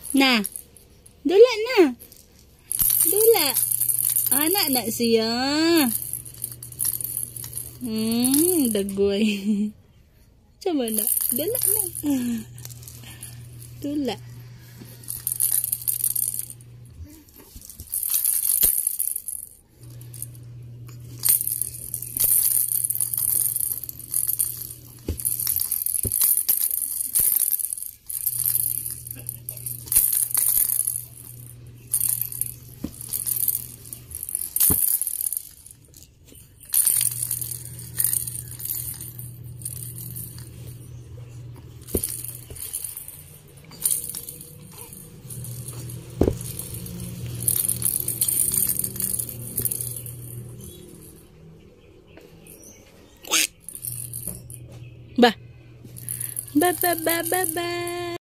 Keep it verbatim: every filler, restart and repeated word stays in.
Nah, dula na. Dula. Anak nak siya. Hmm, dagoy. Coba na. Dula na. Dula. Ba. Ba ba ba ba ba.